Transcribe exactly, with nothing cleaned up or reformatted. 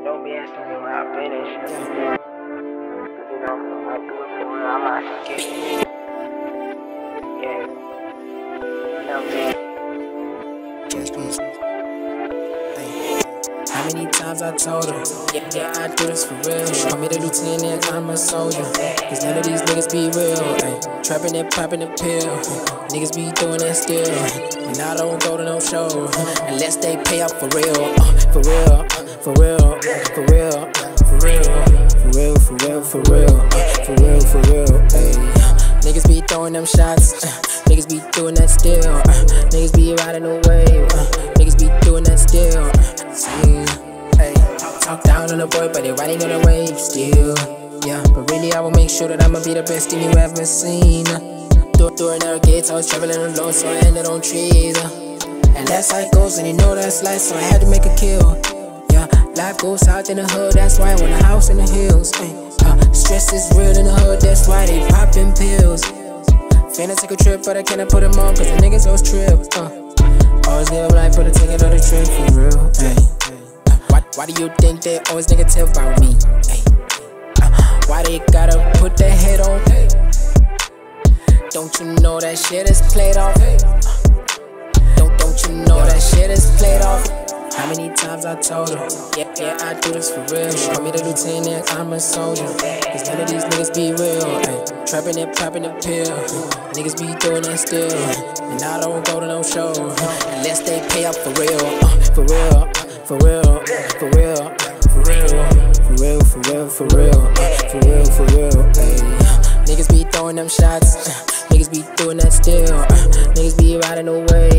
Don't be asking me where I've been and shit. Cause you know, I do it for real, I'm out to get it. Yeah. Know me. How many times I told her, yeah, yeah, I do this for real. Call me the lieutenant, I'm a soldier. Cause none of these niggas be real. Ay, trapping and popping the pill. Niggas be doing that still. And I don't go to no show unless they pay up for real. Uh, for real, for real, for real, for real, for real, for real, for real, for real, for real. Ay, niggas be throwing them shots. Uh, niggas be doing that still. Uh, niggas be riding the wave. Uh, niggas be doing that still. See, hey, talk down on the boy, but they riding on the wave still. Yeah, but really I will make sure that I'ma be the best thing you ever seen. Door, door, narrow gates, I was traveling alone, so I ended on trees. And that's how it goes, and you know that's life, so I had to make a kill. Yeah, life goes out in the hood, that's why I want a house in the hills. Uh, stress is real in the hood, that's why they popping pills. Finna take a trip, but I cannot put them on, cause the niggas always trip. Uh. Always live life, but I take another trip for real. Ay. Uh, why, why do you think they always negative about me? Ay. Uh, why they gotta put their head on? Ay. Don't you know that shit is played off? Uh, don't, don't you know that shit is played off? How many times I told her, yeah, yeah, I do this for real. Call me the lieutenant, I'm a soldier. Cause none of these niggas be real. Ay. Trapping and popping the pill. Niggas be doing that still. And I don't go to no show unless they pay up for real. Uh, for real, for real, for real, for real, for real, for real, for real, uh, for real, for real. Ay. Niggas be throwing them shots. Uh, niggas be doing that still. Uh, niggas be riding away.